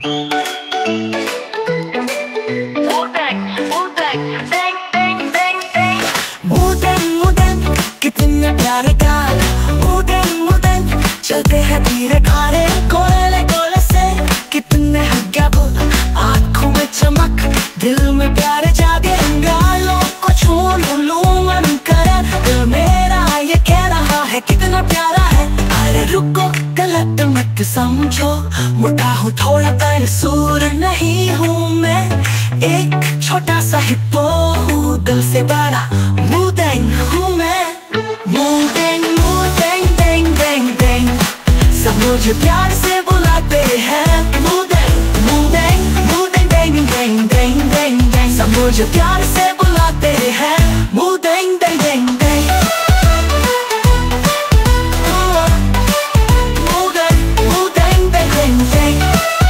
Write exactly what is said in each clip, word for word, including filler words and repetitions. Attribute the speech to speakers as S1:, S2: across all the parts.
S1: कितने प्यारे गाल, मुदन मुदन चलते हैं धीरे खारे कोयले कोले से। कितने हग्गा बोल, आँखों में चमक, दिल में प्यारे जागे। गालों को छू लूं मन करे, दिल मेरा ये कह रहा है कितना प्यारा है। अरे रुको गलत मत समझो, मोटा हूँ थोड़ा पर सूर नहीं हूँ मैं। एक छोटा सा हिप्पो हूँ, दिल से बड़ा मुदन हूँ मैं। मुदेंग मुदेंग देंग देंग देंग, सब मुझे प्यार से बुलाते हैं। मुदेंग मुदेंग मुदेंग देंग देंग देंग देंग देंग, सब मुझे प्यार से बुलाते हैं। मुदेंग देंग देंग देंग, मुदेंग मुदेंग देंग देंग देंग,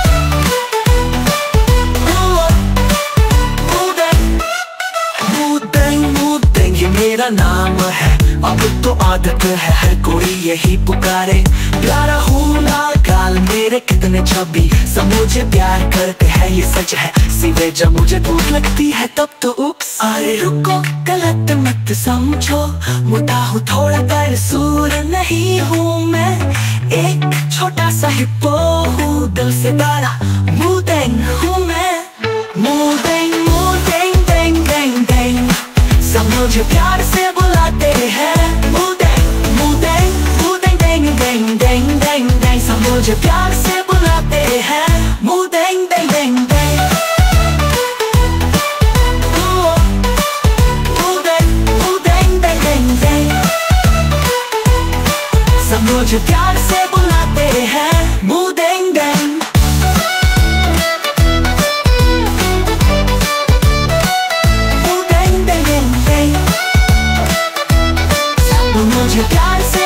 S1: मुदेंग मुदेंग ये मेरा नाम है। अब तो आदत है हर कोई यही पुकारे। प्यारा हूँ लाल गाल मेरे कितने छबी, सब मुझे प्यार करते हैं ये सच है। सीधे जब मुझे भूख लगती है तब तो उप्स। अरे रुको गलत मत समझो, मोटा हूँ थोड़ा पर सूर नहीं हूँ मैं। एक छोटा सा हिप्पो हूँ, दिल से बड़ा मुदेंग हूँ मैं। मुदेंग मुदेंग देंग देंग देंग, सब मुझे प्यार से बुलाते हैं। मुदेंग मुदेंग मुदेंग देंग देंग देंग देंग देंग, सब मुझे प्यार से बुलाते हैं। मुदेंग देंग देंग देंग, मुदेंग मुदेंग देंग देंग देंग, सब मुझे प्यार से बुलाते हैं। मुदेंग देंग मुझे प्यार से